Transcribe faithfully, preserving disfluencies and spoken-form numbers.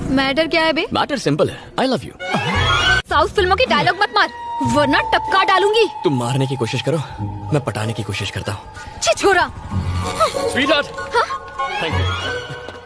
Matter क्या है बे? Matter simple है, आई लव यू। साउथ फिल्मों की डायलॉग मत मार, वरना टपका डालूंगी। तुम मारने की कोशिश करो, मैं पटाने की कोशिश करता हूँ। छी छोरा। Sweetheart, thank you.